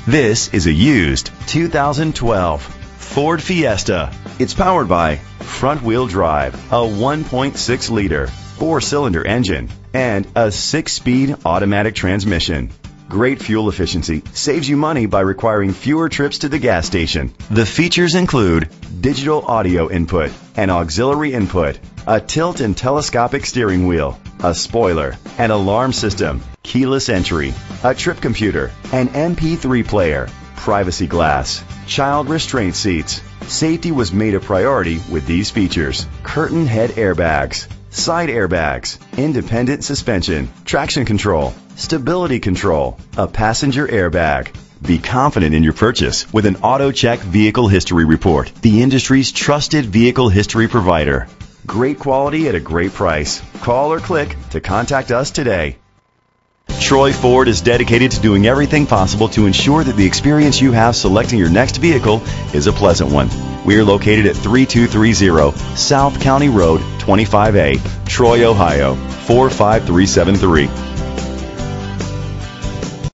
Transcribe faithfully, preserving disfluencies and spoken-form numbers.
This is a used two thousand twelve Ford Fiesta. It's powered by front-wheel drive, a one point six liter four-cylinder engine, and a six-speed automatic transmission. Great fuel efficiency saves you money by requiring fewer trips to the gas station. The features include digital audio input, an auxiliary input, a tilt and telescopic steering wheel, a spoiler, an alarm system, keyless entry, a trip computer, an M P three player, privacy glass, child restraint seats. Safety was made a priority with these features: curtain head airbags, side airbags, independent suspension, traction control, stability control, a passenger airbag. Be confident in your purchase with an AutoCheck Vehicle History Report, the industry's trusted vehicle history provider. Great quality at a great price. Call or click to contact us today. Troy Ford is dedicated to doing everything possible to ensure that the experience you have selecting your next vehicle is a pleasant one. We are located at three two three zero South County Road, twenty-five A, Troy, Ohio, four five three seven three.